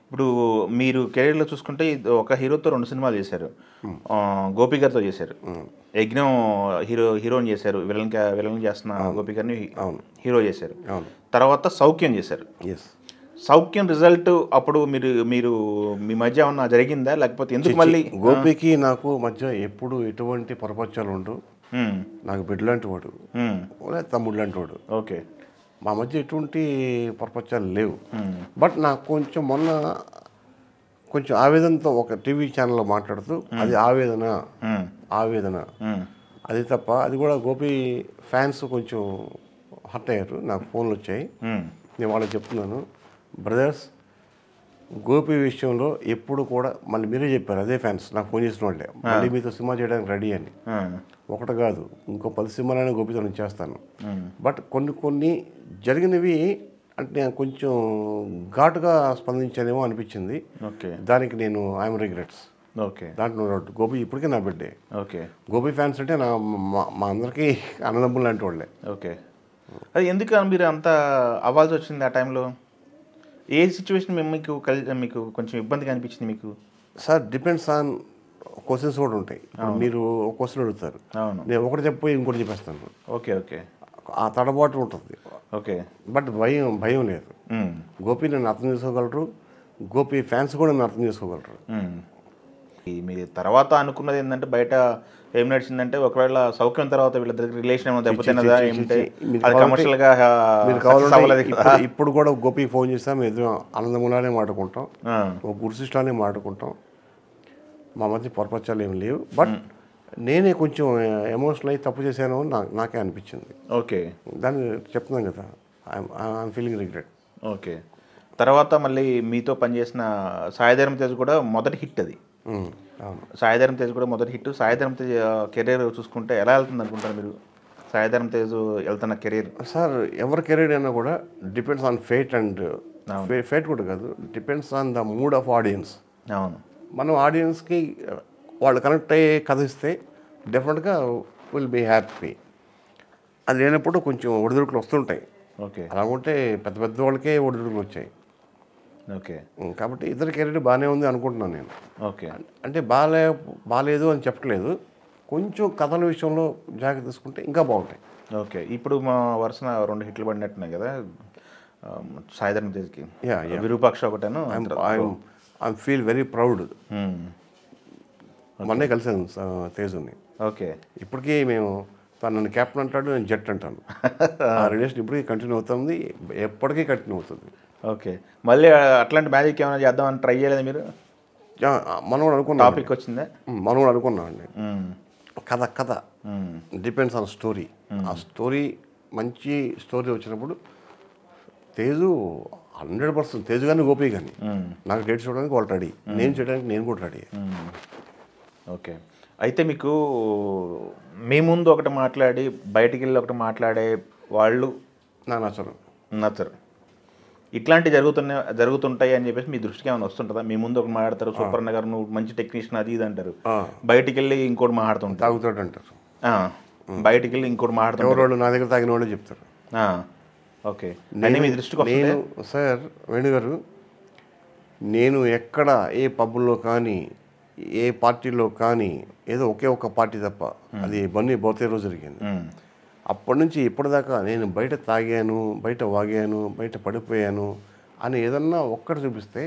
ఇప్పుడు మీరు కెరీర్లో చూసుకుంటే ఒక హీరోతో 2 సినిమాలు చేశారు. గోపి గారితో చేశారు. యజ్ఞం హీరోని చేశారు. విలన్ చేస్తున్న గోపి గారిని హీరో చేశారు. తర్వాత సౌఖ్యం చేశారు. సౌఖ్యం రిజల్ట్ అప్పుడు మీరు మీ మధ్య ఏమన్నా జరిగిందా, లేకపోతే ఎందుకు మళ్ళీ? గోపికి నాకు మధ్య ఎప్పుడు ఎటువంటి పొరపచ్చాలు ఉండవు. నాకు బిడ్డ లాంటి వాడు, తమ్ముడు లాంటి వాడు. ఓకే, మా మధ్య ఎటువంటి పొరపచ్చాలు లేవు. బట్ నాకు కొంచెం మొన్న కొంచెం ఆవేదనతో ఒక టీవీ ఛానల్లో మాట్లాడుతూ అది ఆవేదన అది తప్ప, అది కూడా గోపి ఫ్యాన్స్ కొంచెం హర్ట్ అయ్యారు. నాకు ఫోన్లు వచ్చాయి. నేను వాళ్ళకి చెప్తున్నాను, బ్రదర్స్, గోపి విషయంలో ఎప్పుడు కూడా మళ్ళీ మీరే చెప్పారు, అదే ఫ్యాన్స్ నాకు ఫోన్ చేసిన వాళ్ళే, మళ్ళీ మీతో సినిమా చేయడానికి రెడీ అని. ఒకటి కాదు, ఇంకో 10 సినిమాలైనా గోపితో నేను చేస్తాను. బట్ కొన్ని జరిగినవి అంటే నేను కొంచెం ఘాటుగా స్పందించానేమో అనిపించింది. దానికి నేను ఐఎమ్ రిగ్రెట్స్. దాంట్లో గోపి ఇప్పటికే నా బిడ్డే. గోపి ఫ్యాన్స్ అంటే మా అందరికీ అన్నదమ్ములు లాంటి వాళ్ళే. అది ఎందుకు మీరు అంత అవ్వాల్సి వచ్చింది ఆ టైంలో? ఏ సిచ్యువేషన్ మీకు కొంచెం ఇబ్బందిగా అనిపించింది మీకు? సార్, డిపెండ్స్ ఆన్ క్వశ్చన్స్ కూడా ఉంటాయి. మీరు ఒక క్వశ్చన్ అడుగుతారు, నేను ఒకటి చెప్పి ఇంకోటి చెప్పేస్తాను. ఆ తడబాటు ఉంటుంది. బట్ భయం లేదు. గోపి నన్ను అర్థం చేసుకోగలరు, గోపి ఫ్యాన్స్ కూడా నన్ను అర్థం చేసుకోగలరు. మీరు తర్వాత అనుకున్నది ఏంటంటే, బయట ఏం నడిచిందంటే, ఒకవేళ సౌఖ్యం తర్వాత వీళ్ళిద్దరికి రిలేషన్ ఏమో దెబ్బతిన్నదా ఏమిటి, కమర్షియల్గా మీరు కావాలంటే ఇప్పుడు కూడా గోపికి ఫోన్ చేస్తాం, మేము ఎదురు ఆనందములానే మాట్లాడుకుంటాం, ఒక గుర్సిస్టానే మాట్లాడుకుంటాం. మా మధ్య పొరపచ్చాలు ఏమి లేవు. బట్ నేనే కొంచెం ఎమోషనల్ అయ్యి తప్పు చేశాను నాకే అనిపించింది. దాన్ని చెప్తున్నాను కదా, ఐఎమ్ ఫీలింగ్ రిగ్రెట్. తర్వాత మళ్ళీ మీతో పనిచేసిన సాయిధరం తేజ్ కూడా మొదటి హిట్. అది సాయిధరం తేజ్ కూడా మొదటి హిట్. సాయిధరం తేజ్ కెరీర్ చూసుకుంటే ఎలా వెళ్తుంది అనుకుంటారు మీరు? సాయిధరం తేజ్ వెళ్తున్న కెరీర్ సార్, ఎవరి కెరీర్ అయినా కూడా depends on fate. And fate కూడా కాదు, depends on the mood of audience. మనం ఆడియన్స్కి వాళ్ళు కనెక్ట్ అయ్యే కథ ఇస్తే డెఫినెట్గా విల్ బీ హ్యాపీ. అది లేనప్పుడు కొంచెం ఒడిదుడుకులు వస్తుంటాయి. అలాగుంటే పెద్ద పెద్ద వాళ్ళకే ఒడిదుడుకులు వచ్చాయి. కాబట్టి ఇద్దరు కెరీర్ బాగానే ఉంది అనుకుంటున్నాను నేను. అంటే బాగాలేదు అని చెప్పట్లేదు, కొంచెం కథల విషయంలో జాగ్రత్త తీసుకుంటే ఇంకా బాగుంటాయి. ఇప్పుడు మా వరుసన 2 హిట్లు పడినట్టున్నాయి కదా సాయిధరం తేజ్కి. విరూపాక్ష ఒకటేను. I feel very proud. మొన్నే కలిసాను తేజుని. ఇప్పటికీ మేము తను నన్ను క్యాప్టెన్ అంటాడు, నేను జట్ అంటాను. ఆ రిలేషన్ ఇప్పటికీ కంటిన్యూ అవుతుంది, ఎప్పటికీ కంటిన్యూ అవుతుంది. మళ్ళీ అట్లాంటి మ్యాజిక్ ఏమైనా చేద్దామని ట్రై చేయలేదు మీరు? మనం కూడా అనుకున్నాం. టాపిక్ వచ్చిందా? మనం కూడా అనుకున్నాం అండి. కథ డిపెండ్స్ ఆన్ స్టోరీ. ఆ స్టోరీ మంచి స్టోరీ వచ్చినప్పుడు తేజు 100% తేజు కానీ గోపి కానీ నాకు డేట్ చూడడానికి వాళ్ళు రెడీ, నేను చేయడానికి నేను కూడా రెడీ. అయితే మీకు మీ ముందు ఒకటి మాట్లాడి బయటికి వెళ్ళి ఒకటి మాట్లాడే వాళ్ళు నాకు నచ్చరు. ఇట్లాంటివి జరుగుతుంటాయి అని చెప్పేసి మీ దృష్టికి ఏమైనా వస్తుంటుందా? మీ ముందు ఒకటి మాట్లాడతారు, సూపర్ నగర్ నువ్వు మంచి టెక్నీషియన్ అది ఇది అంటారు, బయటికి వెళ్ళి ఇంకోటి మాట్లాడుతుంటారు, తాగుతాడు అంటారు, బయటికి వెళ్ళి ఇంకోటి మాట్లాడుతారు, ఎవరు నా దగ్గర తాగిన వాళ్ళు చెప్తారు. మీ దృష్టికి సార్ వేణు గారు, నేను ఎక్కడ ఏ పబ్బుల్లో కానీ ఏ పార్టీలో కానీ ఏదో ఒకే ఒక పార్టీ తప్ప, అది బన్నీ బర్త్డే రోజు జరిగింది. అప్పటి నుంచి ఇప్పటిదాకా నేను బయట తాగాను, బయట వాగాను, బయట పడిపోయాను అని ఏదన్నా ఒక్కటి చూపిస్తే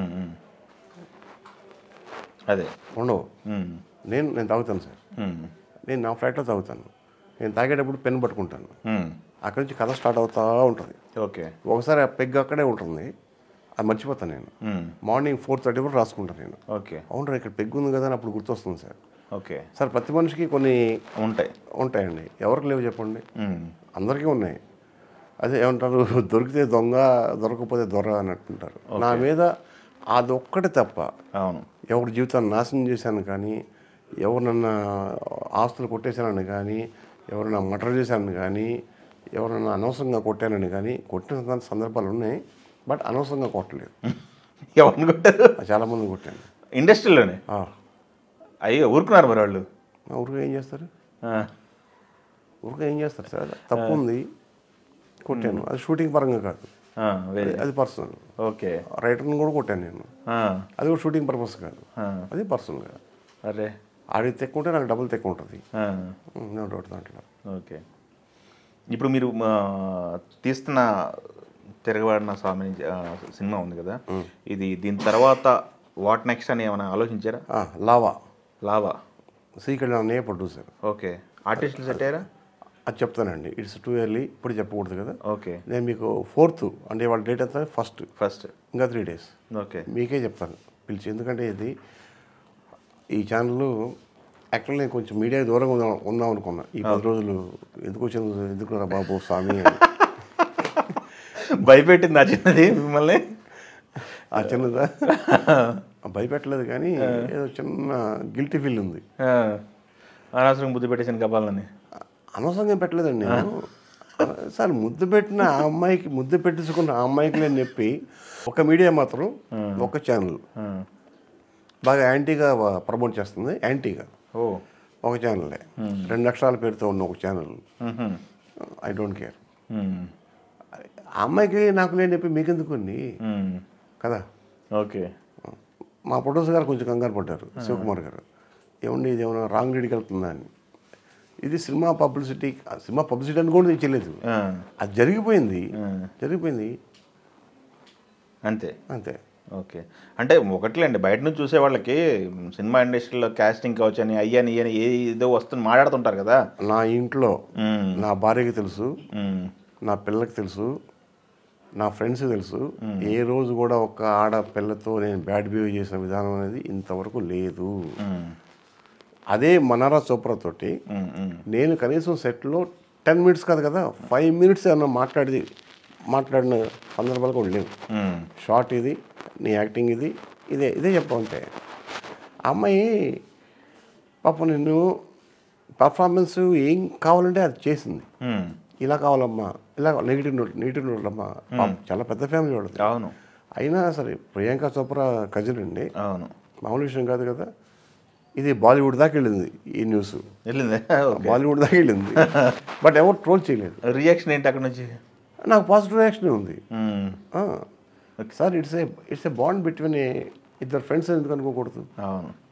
అదే ఉండవు. నేను తాగుతాను సార్. నేను నా ఫ్లాట్లో తాగుతాను. నేను తాగేటప్పుడు పెన్ పట్టుకుంటాను. అక్కడి నుంచి కథ స్టార్ట్ అవుతూ ఉంటుంది. ఒకసారి ఆ పెగ్ అక్కడే ఉంటుంది, అది మర్చిపోతాను నేను. మార్నింగ్ 4:30 కూడా రాసుకుంటాను నేను. అవును ఇక్కడ పెగ్ ఉంది కదా అని అప్పుడు గుర్తొస్తుంది సార్. సార్, ప్రతి మనిషికి కొన్ని ఉంటాయండి. ఎవరికి లేవు చెప్పండి? అందరికీ ఉన్నాయి. అదే ఏమంటారు, దొరికితే దొంగ, దొరకకపోతే దొర అని అంటుంటారు. నా మీద అదొక్కటి తప్ప ఎవరి జీవితాన్ని నాశనం చేశాను కానీ, ఎవరినన్నా ఆస్తులు కొట్టేశానని కానీ, ఎవరైనా మర్డర్ చేశానని కానీ, ఎవరైనా అనవసరంగా కొట్టానని కానీ, కొట్టిన సందర్భాలు ఉన్నాయి. బట్ అనవసరంగా కొట్టలేదు. ఎవరిని కొట్టారు? చాలామంది కొట్టాను ఇండస్ట్రీలోనే. అయ్యో, ఊరుకున్నారు మరి వాళ్ళు? ఊరుకు ఏం చేస్తారు? ఊరుకు ఏం చేస్తారు సార్? తప్పు ఉంది, కొట్టాను. అది షూటింగ్ పరంగా కాదు. అది పర్సనల్. ఓకే. రైటర్ని కూడా కొట్టాను నేను, అది కూడా షూటింగ్ పర్పస్ కాదు, అది పర్సనల్గా. అరే ఆడికి తెక్కుంటే నాకు డబుల్ తెక్కు ఉంటుంది, నో డౌట్ దాంట్లో. ఓకే. ఇప్పుడు మీరు తీస్తున్న తిరగబడిన స్వామి సినిమా ఉంది కదా, ఇది దీని తర్వాత వాట్ నెక్స్ట్ అని ఏమైనా ఆలోచించారా? లావా శ్రీకళ్యాణ్ ప్రొడ్యూసర్. ఓకే. ఆర్టిస్టులు సెట్ అయ్యారా? అది చెప్తానండి, ఇట్స్ టూ ఎర్లీ, ఇప్పుడు చెప్పకూడదు కదా. ఓకే. నేను మీకు 4th అంటే వాళ్ళ డేట్ అంతా ఫస్ట్ ఇంకా 3 days. ఓకే. మీకే చెప్తాను పిలిచి, ఎందుకంటే ఇది ఈ ఛానల్ యాక్చువల్లీ నేను కొంచెం మీడియా దూరంగా ఉందాం అనుకున్నా. ఈ 10 రోజులు ఎందుకు వచ్చింది, ఎందుకురా బాబు స్వామి భయపెట్టింది ఆ చిన్నది మిమ్మల్ని? ఆ చిన్నదా భయపెట్టలేదు, కానీ ఏదో చిన్న గిల్టీ ఫీల్ ఉంది. అనవసరం ముద్దు పెట్టేసాను కపాలని. అనవసరంగా పెట్టలేదండి నేను. సార్ ముద్దు పెట్టిన ఆ అమ్మాయికి, ముద్దు పెట్టించుకున్న ఆ అమ్మాయికి నేను చెప్పి, ఒక మీడియా మాత్రం ఒక ఛానల్ బాగా యాంటీగా ప్రమోట్ చేస్తుంది. యాంటీగా ఒక ఛానలే, 2 అక్షరాల పేరుతో ఉన్న ఒక ఛానల్. I don't care. ఆ అమ్మాయికి నాకు నేను చెప్పి మీకెందుకు కదా. ఓకే. మా ప్రొడ్యూసర్ గారు కొంచెం కంగారు పడ్డారు, శివకుమార్ గారు, ఏమండి ఇది ఏమైనా రాంగ్ రీడ్కి వెళ్తుందా అని. ఇది సినిమా పబ్లిసిటీ అని కూడా తెచ్చలేదు, అది జరిగిపోయింది అంతే. ఓకే. అంటే ఒకట్లేండి, బయట నుంచి చూసే వాళ్ళకి సినిమా ఇండస్ట్రీలో కాస్టింగ్ కావచ్చు అని అయ్యని ఏదో వస్తుంది మాట్లాడుతుంటారు కదా. నా ఇంట్లో నా భార్యకి తెలుసు, నా పిల్లకి తెలుసు, నా ఫ్రెండ్స్ తెలుసు, ఏ రోజు కూడా ఒక ఆడపిల్లతో నేను బ్యాడ్ బిహేవ్ చేసిన విధానం అనేది ఇంతవరకు లేదు. అదే మన్నారా చోప్రా తోటి నేను కనీసం సెట్లో 10 minutes కాదు కదా, 5 minutes ఏమన్నా మాట్లాడిన సందర్భాలు కూడా లేవు. షార్ట్ ఇది, నీ యాక్టింగ్ ఇది, ఇదే చెప్పమంటే. ఆ అమ్మాయి పాపం నిన్ను పర్ఫార్మెన్స్ ఏం కావాలంటే అది చేసింది. ఇలా కావాలమ్మా, ఇలా నెగిటివ్ నోట్ అమ్మా. చాలా పెద్ద ఫ్యామిలీ వాళ్ళది. అవును. అయినా సరే ప్రియాంక చోప్రా కజిన్ అండి, అవును, మామూలు విషయం కాదు కదా. ఇది బాలీవుడ్ దాకా వెళ్ళింది, ఈ న్యూస్ బాలీవుడ్ దాకా వెళ్ళింది. బట్ ఎవరు ట్రోల్ చేయలేదు. రియాక్షన్ ఏంటి అక్కడ నుంచి? నాకు పాజిటివ్ రియాక్షన్ ఉంది. Sir it's a bond between ఇద్దరు ఫ్రెండ్స్ ఎందుకు అనుకోకూడదు? అవును.